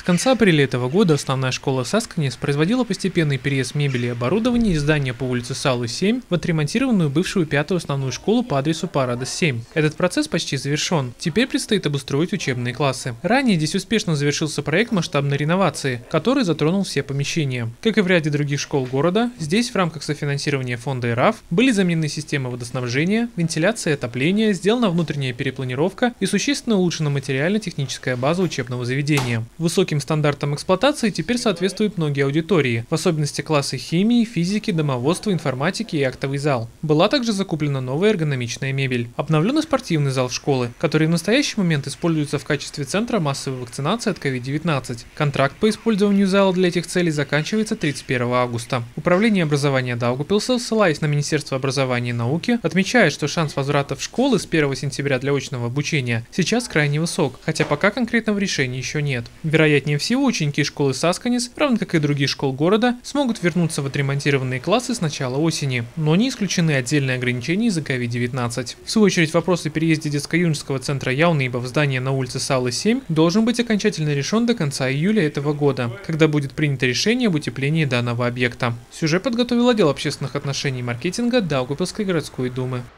конца апреля этого года основная школа Сасканис производила постепенный переезд мебели и оборудования из здания по улице Салы, 7 в отремонтированную бывшую пятую основную школу по адресу Парадос, 7. Этот процесс почти завершен. Теперь предстоит обустроить учебные классы. Ранее здесь успешно завершился проект масштабной реновации, который затронул все помещения. Как и в ряде других школ города, здесь в рамках софинансирования фонда ИРАФ были заменены системы водоснабжения, вентиляция и отопления, сделана внутренняя перепланировка и существенно улучшена материально-техническая база учебного заведения. Высоким стандартам эксплуатации теперь соответствуют многие аудитории, в особенности классы химии, физики, домоводства, информатики и актовый зал. Была также закуплена новая эргономичная мебель. Обновлен и спортивный зал школы, который в настоящий момент используется в качестве центра массовой вакцинации от COVID-19. Контракт по использованию зала для этих целей заканчивается 31 августа. Управление образования Даугавпилса, ссылаясь на Министерство образования и науки, отмечает, что шанс возврата в школы с 1 сентября для очного обучения сейчас крайне высок, хотя пока конкретного решения еще нет. Вероятнее всего, ученики школы Сасканис, равно как и других школ города, смогут вернуться в отремонтированные классы с начала осени, но не исключены отдельные ограничения из-за COVID-19. В свою очередь, вопрос о переезде детско-юношеского центра Яунейба в здание на улице Салы, 7 должен быть окончательно решен до конца июля этого года, когда будет принято решение об утеплении данного объекта. Сюжет подготовил отдел общественных отношений и маркетинга Даугавпилской городской думы.